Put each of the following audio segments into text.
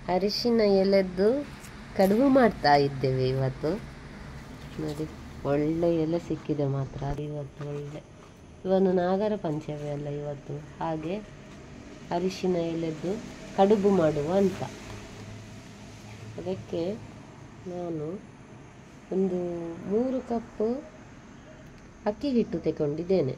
ಅರಿಶಿನ ಎಲೆದ್ದು ಕಡುಬು ಮಾಡ್ತಾ ಇದ್ದೇವೆ ಇವತ್ತು. ನೋಡಿ, ಒಳ್ಳೆ ಎಲೆ ಸಿಕ್ಕಿದೆ ಮಾತ್ರ ಇವತ್ತು. ಇವನು ನಾಗರ ಪಂಚಮಿ ಅಲ್ಲ ಇವತ್ತು, ಹಾಗೆ ಅರಿಶಿನ ಎಲೆದ್ದು ಕಡುಬು ಮಾಡುವ ಅಂತ. ಅದಕ್ಕೆ ನಾನು ಒಂದು 3 ಕಪ್ ಅಕ್ಕಿ ಹಿಟ್ಟು ತಗೊಂಡಿದ್ದೇನೆ.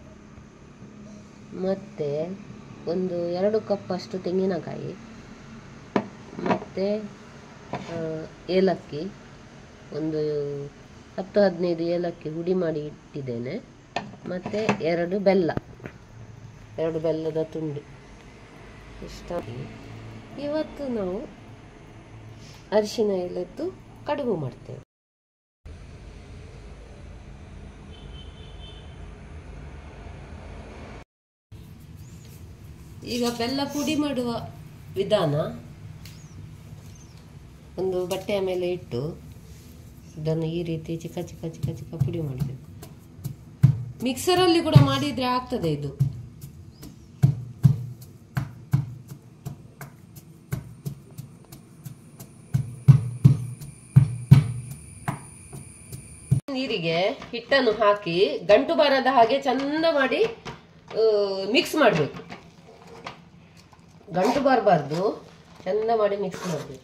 ಮತ್ತು ಒಂದು 2 ಕಪ್ ಅಷ್ಟು ತೆಂಗಿನಕಾಯಿ, ಮತ್ತು ಏಲಕ್ಕಿ, ಒಂದು 10-15 ಏಲಕ್ಕಿ ಹುಡಿ ಮಾಡಿ ಇಟ್ಟಿದ್ದೇನೆ. ಮತ್ತು 2 ಬೆಲ್ಲದ ತುಂಡು. ಇಷ್ಟ. ಇವತ್ತು ನಾವು ಅರಿಶಿನ ಎಲೆದ್ದು ಕಡುಬು ಮಾಡ್ತೇವೆ. ಈಗ ಬೆಲ್ಲ ಪುಡಿ ಮಾಡುವ ವಿಧಾನ. ಒಂದು ಬಟ್ಟೆಯ ಮೇಲೆ ಇಟ್ಟು ಇದನ್ನು ಈ ರೀತಿ ಚಿಕ್ಕ ಚಿಕ್ಕ ಚಿಕ್ಕ ಚಿಕ್ಕ ಪುಡಿ ಮಾಡಬೇಕು. ಮಿಕ್ಸರಲ್ಲಿ ಕೂಡ ಮಾಡಿದ್ರೆ ಆಗ್ತದೆ ಇದು. ನೀರಿಗೆ ಹಿಟ್ಟನ್ನು ಹಾಕಿ ಗಂಟು ಬರದ ಹಾಗೆ ಚಂದ ಮಾಡಿ ಮಿಕ್ಸ್ ಮಾಡಬೇಕು. ಗಂಟು ಬರಬಾರ್ದು, ಚಂದ ಮಾಡಿ ಮಿಕ್ಸ್ ಮಾಡಬೇಕು.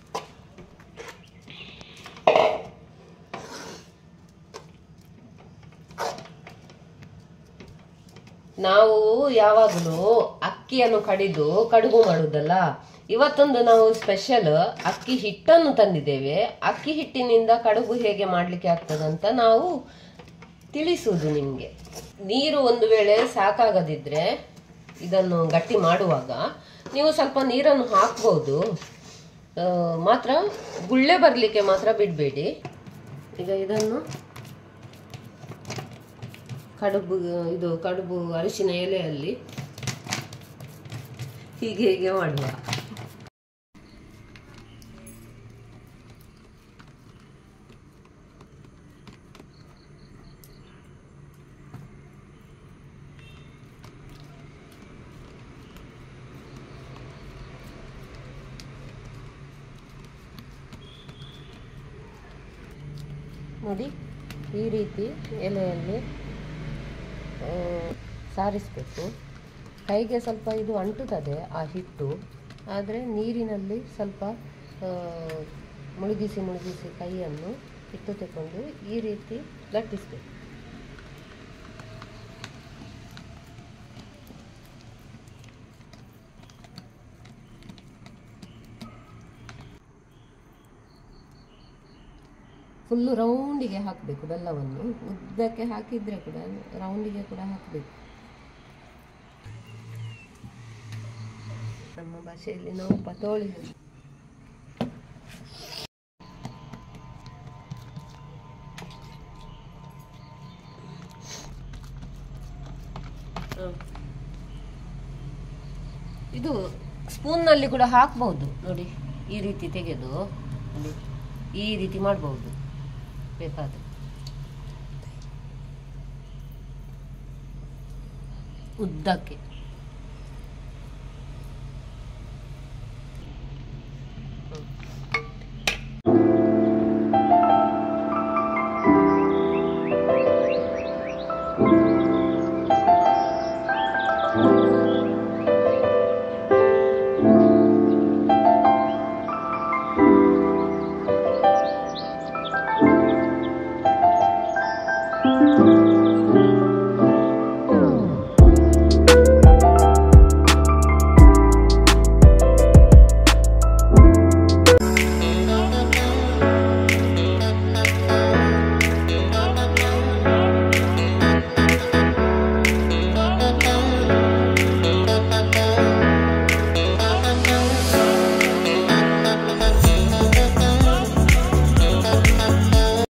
ನಾವು ಯಾವಾಗಲೂ ಅಕ್ಕಿಯನ್ನು ಕಡಿದು ಕಡುಬು ಮಾಡುವುದಲ್ಲ. ಇವತ್ತೊಂದು ನಾವು ಸ್ಪೆಷಲ್ ಅಕ್ಕಿ ಹಿಟ್ಟನ್ನು ತಂದಿದ್ದೇವೆ. ಅಕ್ಕಿ ಹಿಟ್ಟಿನಿಂದ ಕಡುಬು ಹೇಗೆ ಮಾಡಲಿಕ್ಕೆ ಆಗ್ತದಂತ ನಾವು ತಿಳಿಸುವುದು ನಿಮಗೆ. ನೀರು ಒಂದು ವೇಳೆ ಸಾಕಾಗದಿದ್ರೆ ಇದನ್ನು ಗಟ್ಟಿ ಮಾಡುವಾಗ ನೀವು ಸ್ವಲ್ಪ ನೀರನ್ನು ಹಾಕ್ಬೋದು, ಮಾತ್ರ ಗುಳ್ಳೆ ಬರಲಿಕ್ಕೆ ಮಾತ್ರ ಬಿಡಬೇಡಿ. ಈಗ ಇದನ್ನು ಕಡುಬು ಅರಿಶಿನ ಎಲೆಯಲ್ಲಿ ಹೀಗೆ ಮಾಡುವ. ನೋಡಿ, ಈ ರೀತಿ ಎಲೆಯಲ್ಲಿ ಸಾರಿಸಬೇಕು. ಕೈಗೆ ಸ್ವಲ್ಪ ಇದು ಅಂಟುತ್ತದೆ ಆ ಹಿಟ್ಟು, ಆದರೆ ನೀರಿನಲ್ಲಿ ಸ್ವಲ್ಪ ಮುಳುಗಿಸಿ ಕೈಯನ್ನು ಹಿಟ್ಟು ತಗೊಂಡು ಈ ರೀತಿ ಲಟ್ಟಿಸಬೇಕು. ಫುಲ್ಲು ರೌಂಡಿಗೆ ಹಾಕಬೇಕು. ಬೆಲ್ಲವನ್ನು ಉದ್ದಕ್ಕೆ ಹಾಕಿದರೆ ಕೂಡ ರೌಂಡಿಗೆ ಕೂಡ ಹಾಕಬೇಕು. ನಮ್ಮ ಭಾಷೆಯಲ್ಲಿ ನಾವು ಪತೋಳಿ ಇದು ಸ್ಪೂನ್ನಲ್ಲಿ ಕೂಡ ಹಾಕ್ಬಹುದು. ನೋಡಿ, ಈ ರೀತಿ ತೆಗೆದು ಈ ರೀತಿ ಮಾಡಬಹುದು ಬೇಕಾದ್ರೆ. ಉದ್ದಕ್ಕೆ